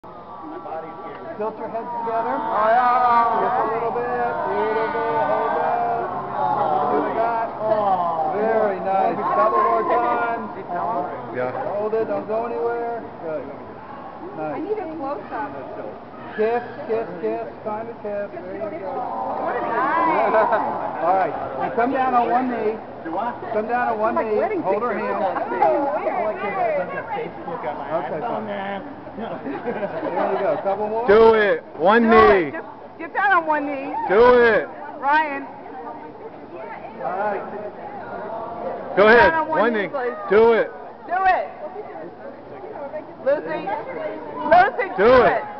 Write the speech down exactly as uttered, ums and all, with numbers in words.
Tilt your heads together. Oh, yeah. Just a little bit. Beautiful. Hold that. Do that. Oh, very nice. Couple more times. Yeah. Hold it. Don't go anywhere. Good. Nice. I need a close-up. Kiss, kiss, kiss. Time to kiss. There you go. What a nice. All right. Now come down on one knee. Come down on one knee. Hold her hand. Okay, fine. There you go. Couple more. Do it. One Do knee. it. Just get down on one knee. Do it. Ryan. All right. Go Get ahead. down on one One knee, knee. please. Do it. Do it. Lucy. Lucy, Do do it. it.